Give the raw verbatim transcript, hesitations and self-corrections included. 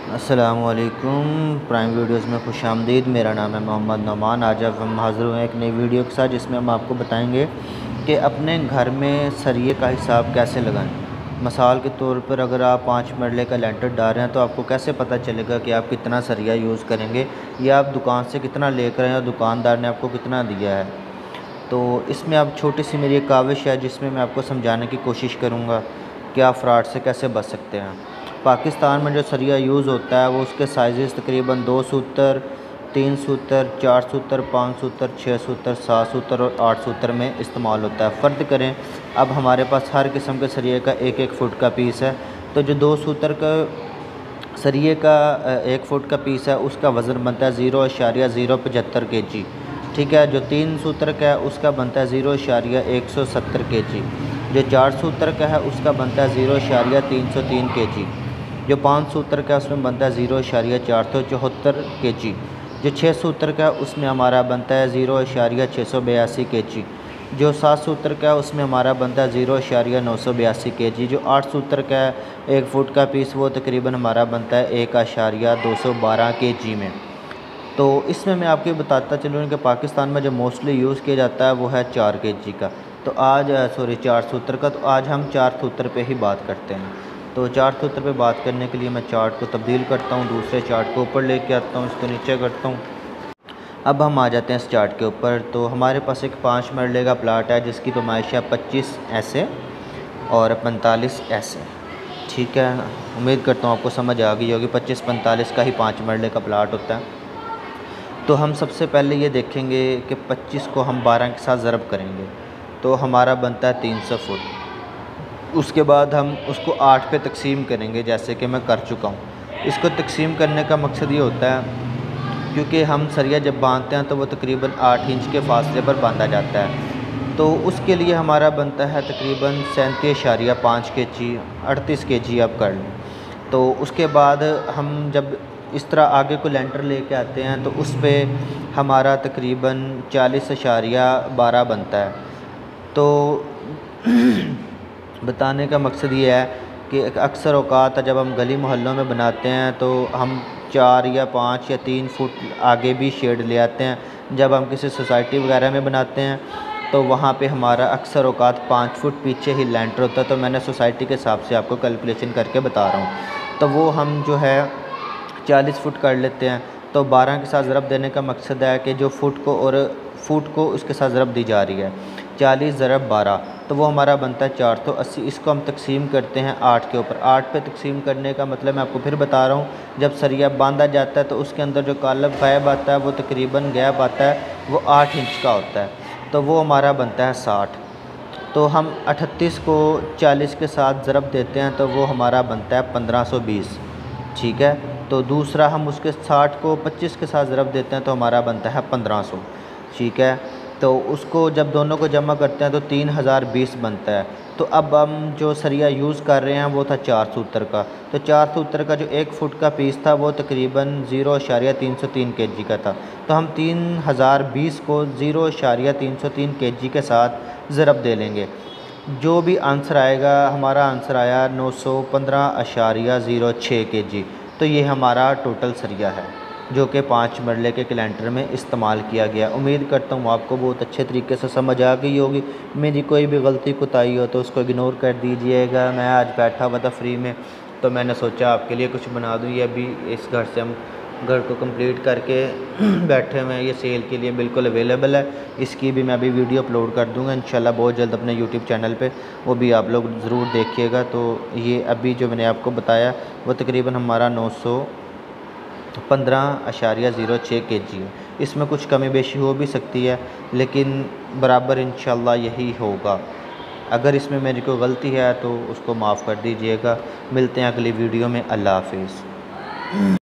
अस्सलामुअलैकुम। Prime videos में खुश आमदीद। मेरा नाम है मोहम्मद नौमान। आज अब हम हाज़िर हुए हैं एक नई वीडियो के साथ, जिसमें हम आपको बताएंगे कि अपने घर में सरिये का हिसाब कैसे लगाएं। मिसाल के तौर पर अगर आप पाँच मरले का लेंटर डाल रहे हैं तो आपको कैसे पता चलेगा कि आप कितना सरिया यूज़ करेंगे, या आप दुकान से कितना लेकर आए और दुकानदार ने आपको कितना दिया है। तो इसमें अब छोटी सी मेरी एक काविश है जिसमें मैं आपको समझाने की कोशिश करूँगा कि आप फ्रॉड से कैसे बच सकते हैं। पाकिस्तान में जो सरिया यूज़ होता है वो उसके साइज़ तकरीबन दो सूतर, तीन सूतर, चार सूतर, पाँच सूतर, छः सूतर, सात सूतर और आठ सूतर में इस्तेमाल होता है। फ़र्ज़ करें अब हमारे पास हर किस्म के सरिये का एक एक फ़ुट का पीस है, तो जो दो सूतर का सरिये का एक फ़ुट का पीस है उसका वज़न बनता है ज़ीरो इशारिया ज़ीरो पचहत्तर के जी। ठीक है। जो तीन सूत्र का है उसका बनता है ज़ीरो इशारिया एक सौ सत्तर के जी। जो चार सूत्र का है उसका बनता है ज़ीरो इशारिया तीन सौ तीन के जी। जो पाँच सूत्र का है उसमें बनता है ज़ीरो इशारिया चार सौ चौहत्तर के जी। जो छः सूत्र का है उसमें हमारा बनता है ज़ीरो इशारिया छः सौ बयासी के जी। जो सात सूत्र का है उसमें हमारा बनता है ज़ीरो इशारिया नौ सौ बयासी के जी। जो आठ सूत्र का है एक फ़ुट का पीस वो तकरीबन हमारा बनता है एक इशारिया दो सौ बारह के जी में। तो इसमें मैं आपको बताता चलूँ कि पाकिस्तान में जो मोस्टली यूज़ किया जाता है वो है चार के जी का। तो आज सॉरी चार सूत्र का। तो आज हम चार सूत्र पे ही बात करते हैं। तो चार सूत्र पे बात करने के लिए मैं चार्ट को तब्दील करता हूँ, दूसरे चार्ट को ऊपर लेके आता हूँ, इसको नीचे करता हूँ। अब हम आ जाते हैं इस चार्ट के ऊपर। तो हमारे पास एक पाँच मरले का प्लाट है जिसकी पैमाइश है पच्चीस ऐसे और पैंतालीस ऐसे। ठीक है। उम्मीद करता हूँ आपको समझ आ गई होगी। पच्चीस पैंतालीस का ही पाँच मरले का प्लाट होता है। तो हम सबसे पहले ये देखेंगे कि पच्चीस को हम बारह के साथ ज़रब करेंगे तो हमारा बनता है तीन सौ फुट। उसके बाद हम उसको आठ पे तकसीम करेंगे, जैसे कि मैं कर चुका हूँ। इसको तकसीम करने का मकसद ये होता है क्योंकि हम सरिया जब बांधते हैं तो वो तकरीबन आठ इंच के फासले पर बांधा जाता है। तो उसके लिए हमारा बनता है तकरीबन सैंतीस इशारिया पाँच के जी, अड़तीस के जी आप कर लें। तो उसके बाद हम जब इस तरह आगे को लेंटर लेके आते हैं तो उस पर हमारा तकरीबन चालीस इशारिया बारह बनता है। तो बताने का मकसद ये है कि अक्सर औक़ात जब हम गली मोहल्लों में बनाते हैं तो हम चार या पाँच या तीन फुट आगे भी शेड ले आते हैं। जब हम किसी सोसाइटी वगैरह में बनाते हैं तो वहाँ पे हमारा अक्सर औक़ात पाँच फुट पीछे ही लेंटर होता है। तो मैंने सोसाइटी के हिसाब से आपको कैलकुलेशन करके बता रहा हूँ। तो वो हम जो है चालीस फुट कर लेते हैं। तो बारह के साथ ज़रब देने का मकसद है कि जो फुट को और फुट को उसके साथ ज़रब दी जा रही है, चालीस ज़रब बारह, तो वो हमारा बनता है चार सौ अस्सी। इसको हम तकसीम करते हैं आठ के ऊपर। आठ पे तकसीम करने का मतलब मैं आपको फिर बता रहा हूँ, जब सरिया बांधा जाता है तो उसके अंदर जो कालब गैप आता है वो तकरीबन गैप आता है वो आठ इंच का होता है। तो वो हमारा बनता है साठ। तो हम अठतीस को चालीस के साथ ज़रब देते हैं तो वो हमारा बनता है पंद्रह सौ बीस। ठीक है। तो दूसरा हम उसके साठ को पच्चीस के साथ ज़रब देते हैं तो हमारा बनता है पंद्रह सौ। ठीक है। तो उसको जब दोनों को जमा करते हैं तो तीन हज़ार बीस बनता है। तो अब हम जो सरिया यूज़ कर रहे हैं वो था चार सूत्र का। तो चार सूत्र का जो एक फ़ुट का पीस था वो तकरीबन ज़ीरो इशारिया तीन सौ तीन के जी का था। तो हम तीन हज़ार बीस को ज़ीरो इशारिया तीन सौ तीन के जी के साथ ज़रब दे लेंगे। जो भी आंसर आएगा, हमारा आंसर आया नौ सौ पंद्रह इशारिया ज़ीरो छः के जी। तो ये हमारा टोटल सरिया है जो कि पाँच मरले के कैलेंडर में इस्तेमाल किया गया। उम्मीद करता हूँ आपको बहुत अच्छे तरीके से समझ आ गई होगी। मेरी कोई भी गलती कोताही हो तो उसको इग्नोर कर दीजिएगा। मैं आज बैठा हुआ था फ्री में तो मैंने सोचा आपके लिए कुछ बना दूँ। ये अभी इस घर से हम घर को कंप्लीट करके बैठे हुए हैं। ये सेल के लिए बिल्कुल अवेलेबल है। इसकी भी मैं अभी वीडियो अपलोड कर दूँगा इंशाल्लाह बहुत जल्द अपने यूट्यूब चैनल पे, वो भी आप लोग ज़रूर देखिएगा। तो ये अभी जो मैंने आपको बताया वो तकरीबन हमारा नौ सौ पंद्रह अशारिया ज़ीरो छः के जी है। इसमें कुछ कमी बेशी हो भी सकती है लेकिन बराबर इंशाल्लाह यही होगा। अगर इसमें मेरी कोई गलती है तो उसको माफ़ कर दीजिएगा। मिलते हैं अगली वीडियो में। अल्लाह हाफ़िज़।